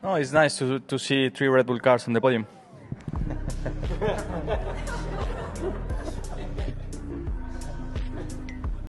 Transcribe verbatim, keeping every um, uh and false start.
Oh, it's nice to to see three Red Bull cars on the podium.